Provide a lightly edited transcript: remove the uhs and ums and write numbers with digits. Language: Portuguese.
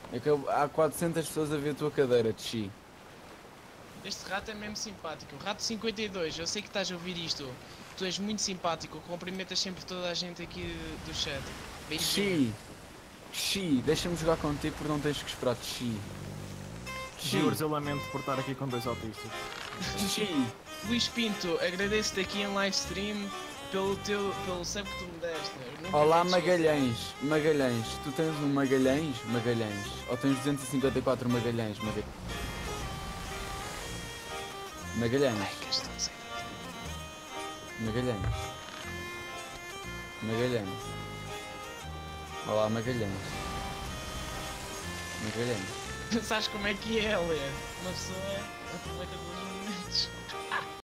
É que há 400 pessoas a ver a tua cadeira, Chi. Este rato é mesmo simpático. Rato 52, eu sei que estás a ouvir isto. Tu és muito simpático, cumprimentas sempre toda a gente aqui do chat. Beijinho. Chi, Chi, deixa-me jogar contigo porque não tens que esperar, Chi. Chi, Viewers, eu lamento por estar aqui com dois autistas. Chi. Luís Pinto, agradeço-te aqui em live stream pelo sub que tu me deste. Eu nunca Olá vou te esquecer. Magalhães, Magalhães, tu tens um Magalhães? Magalhães. Ou tens 254 Magalhães? Magalhães. Ai, que estou a dizer. Magalhães. Magalhães. Olá Magalhães. Magalhães. Sabes como é que é, Lê? Uma pessoa aproveita dos momentos.